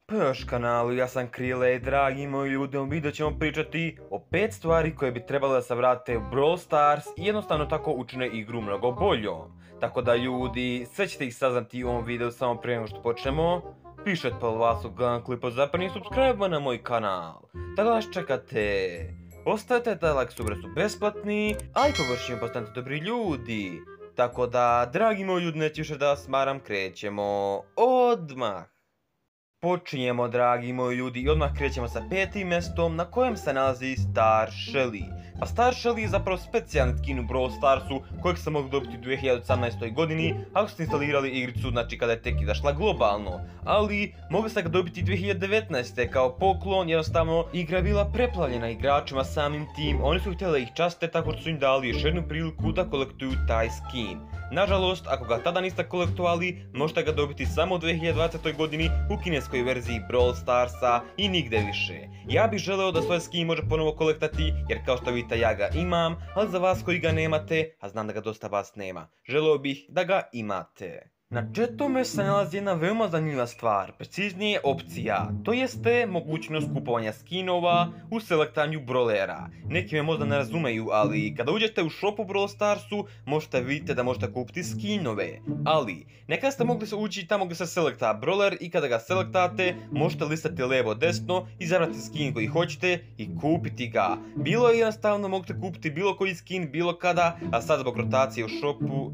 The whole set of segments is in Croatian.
Pa još kanalu, ja sam Krile, dragi moji ljudi, u video ćemo pričati o 5 stvari koje bi trebale da se vrate u Brawl Stars i jednostavno tako učine igru mnogo boljom. Tako da ljudi, sve ćete ih saznati u ovom videu samo prije nego što počnemo. Pišete pa vas u gledam klipa zapravo subscribe na moj kanal. Tako da čekate, ostavite da like su besplatni, a i površimo postanite dobri ljudi. Tako da, dragi moji ljudi, neću više da vas maram, krećemo odmah. Počinjemo, dragi moji ljudi, i odmah krećemo sa 5. mjestom na kojem se nalazi Star Shelly. Pa Star Shelly je zapravo specijalni skin u Brawl Starsu kojeg ste mogli dobiti u 2018. godini ako ste instalirali igricu, znači kada je tek izašla globalno. Ali mogli ste ga dobiti 2019. kao poklon, jednostavno igra je bila preplavljena igračima samim tim. Oni su htjeli ih častiti tako što su im dali još jednu priliku da kolektuju taj skin. Nažalost, ako ga tada niste kolektovali, možete ga dobiti samo u 2020. godini u kineskoj verziji Brawl Starsa i nigde više. Ja bih želeo da svoj skin može ponovo kolektati, jer kao što vidite ja ga imam, ali za vas koji ga nemate, a znam da ga dosta vas nema, želeo bih da ga imate. Na 4. se nalazi jedna veoma zanimljiva stvar, preciznije opcija, to jeste mogućnost kupovanja skinova u selektanju brawlera. Neki me možda ne razumeju, ali kada uđete u shopu Brawl Starsu, možete vidjeti da možete kupiti skinove. Ali, nekada ste mogli ući tamo gdje se selekta brawler i kada ga selektate, možete listati lijevo desno, izabrati skin koji hoćete i kupiti ga. Bilo je jednostavno, možete kupiti bilo koji skin, bilo kada, a sad zbog rotacije u shopu...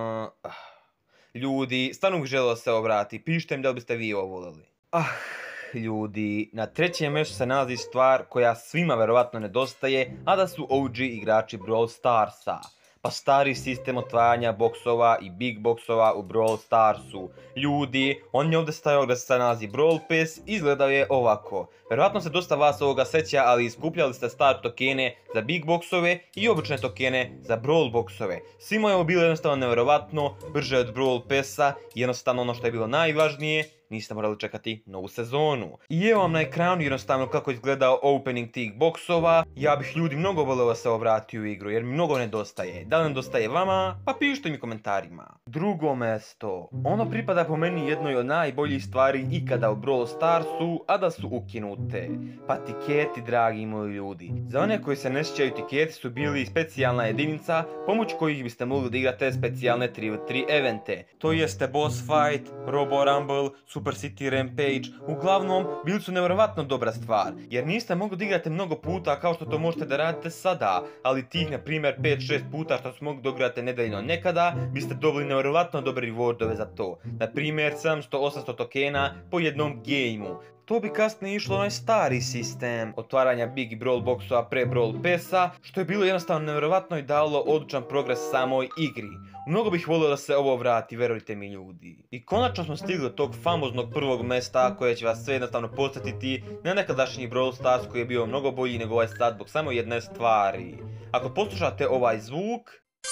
Ljudi, stvarno bih želeo se obrati, pišite mi da li biste vi ovo voljeli. Ljudi, na 3. mjestu se nalazi stvar koja svima verovatno nedostaje, a da su OG igrači Brawl Starsa. Pa stari sistem otvaranja boksova i big boksova u Brawl Starsu. Ljudi, on je ovdje stajao gdje se nalazi Brawl Pass, izgledao je ovako. Verovatno se dosta vas ovoga seća, ali iskupljali ste star tokene za big boksove i obične tokene za Brawl boksove. Svima je ovo bilo jednostavno nevjerovatno, brže od Brawl Passa, jednostavno ono što je bilo najvažnije, niste morali čekati novu sezonu. I evo vam na ekranu jednostavno kako izgledao opening tih boksova. Ja bih ljudi mnogo volio da se obrati u igru jer mi mnogo nedostaje. Da li nedostaje vama? Pa pišite mi komentarima. 2. mjesto. Ono pripada po meni jednoj od najboljih stvari ikada u Brawl Starsu, a da su ukinute. Pa tiketi, dragi moji ljudi. Za one koji se ne sjećaju, tiketi su bili specijalna jedinica pomoću kojih biste mogli da igrate specijalne 3v3 evente. To jeste Boss Fight, Robo Rumble, Super City Rampage, uglavnom bili su nevjerovatno dobra stvar, jer niste mogli da igrate mnogo puta kao što to možete da radite sada, ali tih na primjer 5-6 puta što su mogli da igrate nedeljno nekada, biste dobili nevjerovatno dobre rewardove za to. Na primjer 700-800 tokena po jednom gejmu. To bi kasnije išlo onaj stari sistem otvaranja big i brawl boksova pre Brawl Passa, što je bilo jednostavno nevjerovatno i dalo odličan progres samoj igri. Mnogo bih volio da se ovo vrati, verujte mi ljudi. I konačno smo stigli do tog famoznog 1. mjesta koje će vas sve jednostavno podsjetiti na nekadašnji Brawl Stars koji je bio mnogo bolji nego ovaj sad zbog samo jedne stvari. Ako poslušate ovaj zvuk,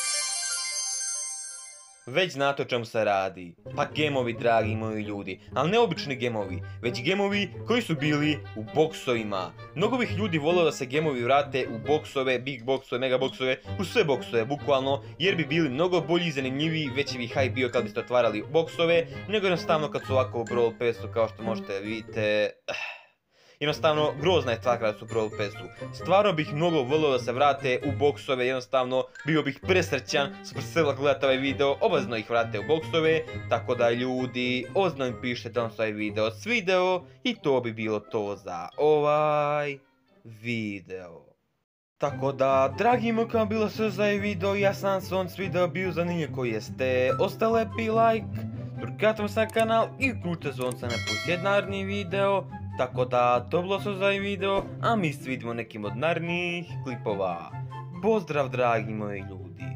već znate o čemu se radi. Pa gemovi, dragi moji ljudi, ali ne obični gemovi, već gemovi koji su bili u boksovima. Mnogo bih ljudi volio da se gemovi vrate u boksove, big boksove, mega boksove, u sve boksove bukvalno, jer bi bili mnogo bolji i zanimljiviji, veći bi hype bio kad biste otvarali boksove, nego jednostavno kad su ovako u Brawl Passu kao što možete vidite. Jednostavno, grozna je stvar kada su u Brawl Passu. Stvarno bih mnogo volio da se vrate u boksove, jednostavno bio bih presrećan, super srela gledati ovaj video, obavezno ih vrate u boksove, tako da ljudi, obavezno im pišite da vam se ovaj video svideo i to bi bilo to za ovaj video. Tako da, dragi moji, kao bilo sve za ovaj video, ja sam se on video bio zanimljiv koji jeste. Ostavite lepi like, drugatimo se na kanal i uključite zvonce na plus naredni video. Tako da, to bilo sve za ovaj video, a mi se vidimo nekim od narednih klipova. Pozdrav, dragi moji ljudi.